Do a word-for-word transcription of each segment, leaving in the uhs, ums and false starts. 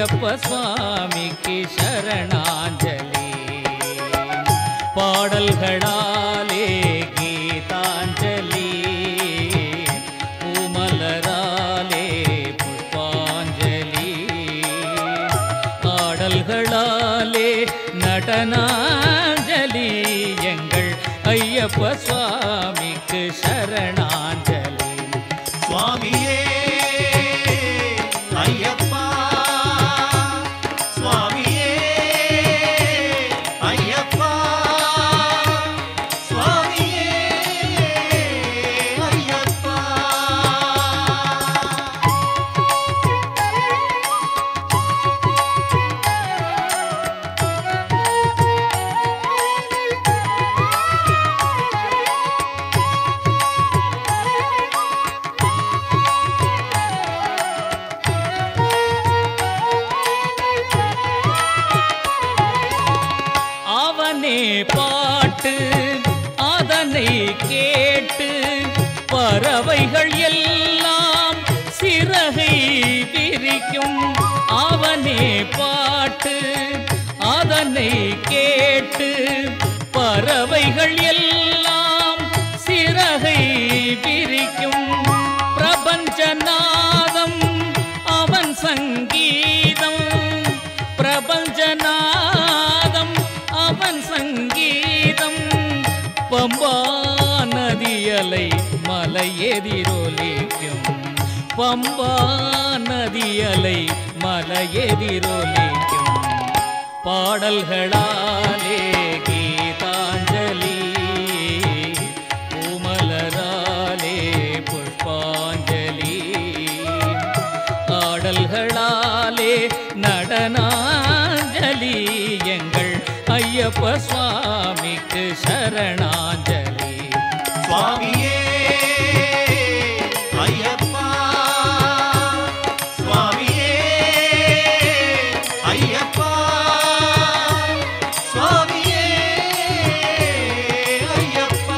ஐயப்ப சுவாமிக்கு சரணாஞ்சலி. பாடல்களாலே கீதாஞ்சலி, பூமலராலே புஷ்பாஞ்சலி, ஆடல்களாலே நடனாஞ்சலி. எங்கள் ஐயப்ப சுவாமிக்கு சரணாஞ்சலி. சுவாமியே ஐயப்பா, சுவாமியே ஐயப்பா, சுவாமியே ஐயப்பா. பாட்டு அதனை கேட்டு பறவைகள் எல்லாம் சிறகை விரிக்கும். அவனே பாட்டு அதனை கேட்டு பறவைகள் எல்லாம் சிறகை விரிக்கும். பிரபஞ்சநாதம் அவன் சங்கீதம், பிரபஞ்சநாதம் அவன் சங்கீதம். பம்பா நதியலை மலை எதிரொலிக்கும், பம்பா நதியலை மலை எதிரொலிக்கும். பாடல்களாலே கீதாஞ்சலி, பூமலராலே புஷ்பாஞ்சலி, ஆடல்களாலே நடனாஞ்சலி. எங்கள் ஐயப்ப சுவாமிக்கு சரணாஞ்சலி. சுவாமியே ஐயப்பா, சுவாமியே ஐயப்பா, சுவாமியே ஐயப்பா.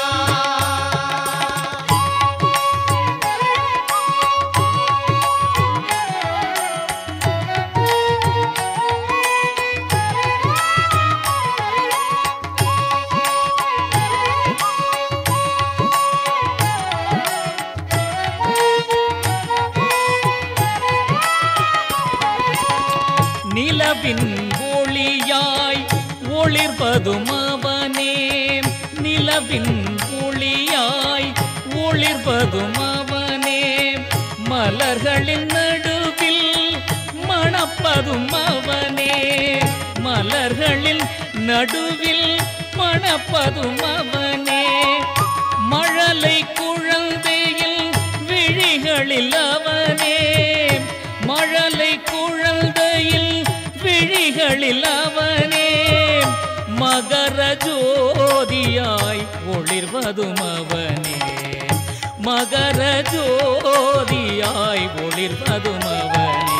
நிலவின் ஒளியாய் ஒளிர்வதும் அவனே, நிலவின் ஒளியாய் ஒளிர்வதும் அவனே. மலர்களின் நடுவில் மணப்பதும் அவனே, மலர்களின் நடுவில் மணப்பதும் அவனே. மழலை குழந்தையில் விழிகளில் அவனே, மழலை குழந்தையில் விழிகளில் அவனே. மகர ஜோதியாய் ஒளிர்வதும் அவனே, மகர ஜோதியாய் ஒளிர்வதும் அவனே.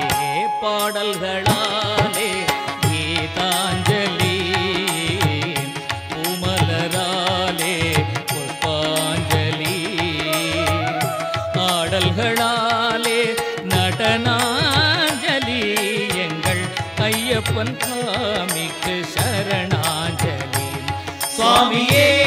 பாடல்களாலே கீதாஞ்சலி, பூமலராலே புஷ்பாஞ்சலி, ஆடல்களாலே நடனாஞ்சலி. எங்கள் ஐயப்பன் சுவாமிக்கு சரணாஞ்சலி. சுவாமியே